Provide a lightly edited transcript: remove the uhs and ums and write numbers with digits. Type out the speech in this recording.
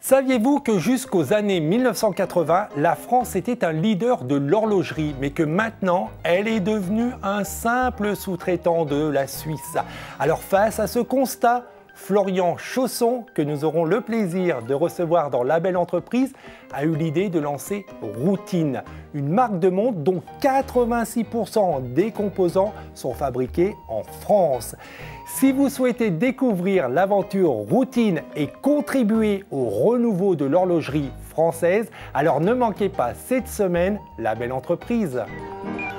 Saviez-vous que jusqu'aux années 1980, la France était un leader de l'horlogerie, mais que maintenant, elle est devenue un simple sous-traitant de la Suisse? Alors face à ce constat, Florian Chausson, que nous aurons le plaisir de recevoir dans La Belle Entreprise, a eu l'idée de lancer Routine, une marque de montre dont 86% des composants sont fabriqués en France. Si vous souhaitez découvrir l'aventure Routine et contribuer au renouveau de l'horlogerie française, alors ne manquez pas cette semaine La Belle Entreprise.